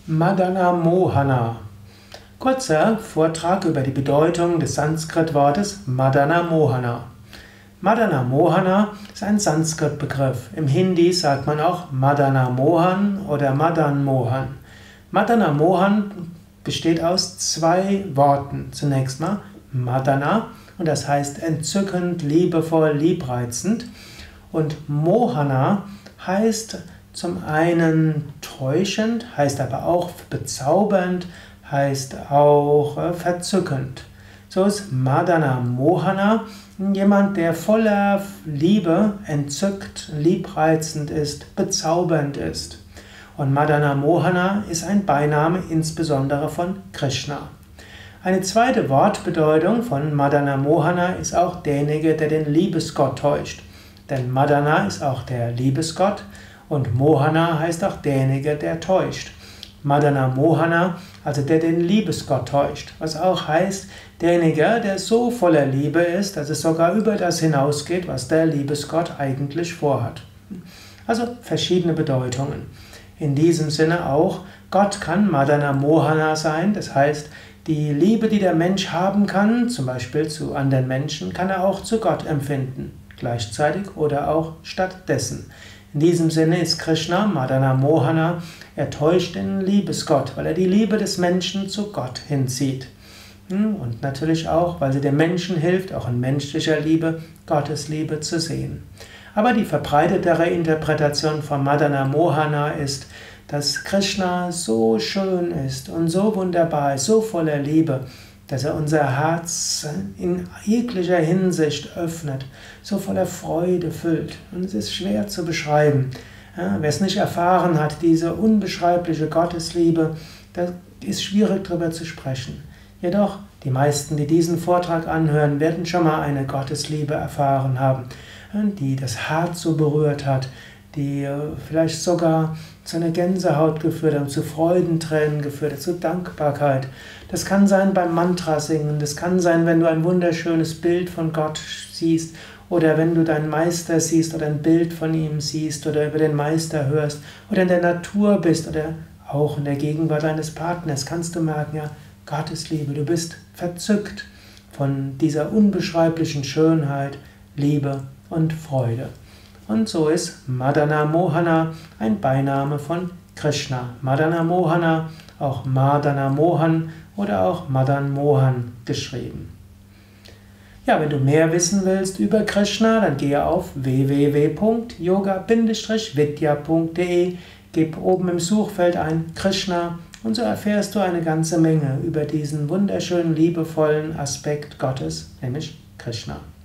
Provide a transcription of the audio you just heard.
Madana Mohana. Kurzer Vortrag über die Bedeutung des Sanskrit-Wortes Madana Mohana. Madana Mohana ist ein Sanskrit-Begriff. Im Hindi sagt man auch Madana Mohan oder Madan Mohan. Madana Mohan besteht aus zwei Worten. Zunächst mal Madana, und das heißt entzückend, liebevoll, liebreizend. Und Mohana heißt zum einen täuschend, heißt aber auch bezaubernd, heißt auch verzückend. So ist Madana Mohana jemand, der voller Liebe, entzückt, liebreizend ist, bezaubernd ist. Und Madana Mohana ist ein Beiname insbesondere von Krishna. Eine zweite Wortbedeutung von Madana Mohana ist auch derjenige, der den Liebesgott täuscht. Denn Madana ist auch der Liebesgott und Mohana heißt auch derjenige, der täuscht. Madana Mohana, also der den Liebesgott täuscht, was auch heißt, derjenige, der so voller Liebe ist, dass es sogar über das hinausgeht, was der Liebesgott eigentlich vorhat. Also verschiedene Bedeutungen. In diesem Sinne auch, Gott kann Madana Mohana sein, das heißt, die Liebe, die der Mensch haben kann, zum Beispiel zu anderen Menschen, kann er auch zu Gott empfinden, gleichzeitig oder auch stattdessen. In diesem Sinne ist Krishna Madana Mohana, er täuscht den Liebesgott, weil er die Liebe des Menschen zu Gott hinzieht. Und natürlich auch, weil sie dem Menschen hilft, auch in menschlicher Liebe, Gottes Liebe zu sehen. Aber die verbreitetere Interpretation von Madana Mohana ist, dass Krishna so schön ist und so wunderbar ist, so voller Liebe, dass er unser Herz in jeglicher Hinsicht öffnet, so voller Freude füllt. Und es ist schwer zu beschreiben. Ja, wer es nicht erfahren hat, diese unbeschreibliche Gottesliebe, da ist schwierig darüber zu sprechen. Jedoch, die meisten, die diesen Vortrag anhören, werden schon mal eine Gottesliebe erfahren haben, die das Herz so berührt hat, die vielleicht sogar zu einer Gänsehaut geführt hat, zu Freudentränen geführt hat, zu Dankbarkeit. Das kann sein beim Mantra singen, das kann sein, wenn du ein wunderschönes Bild von Gott siehst oder wenn du deinen Meister siehst oder ein Bild von ihm siehst oder über den Meister hörst oder in der Natur bist oder auch in der Gegenwart deines Partners, kannst du merken, ja, Gottes Liebe, du bist verzückt von dieser unbeschreiblichen Schönheit, Liebe und Freude. Und so ist Madana Mohana ein Beiname von Krishna. Madana Mohana, auch Madana Mohan oder auch Madan Mohan geschrieben. Ja, wenn du mehr wissen willst über Krishna, dann gehe auf www.yoga-vidya.de, gib oben im Suchfeld ein Krishna und so erfährst du eine ganze Menge über diesen wunderschönen, liebevollen Aspekt Gottes, nämlich Krishna.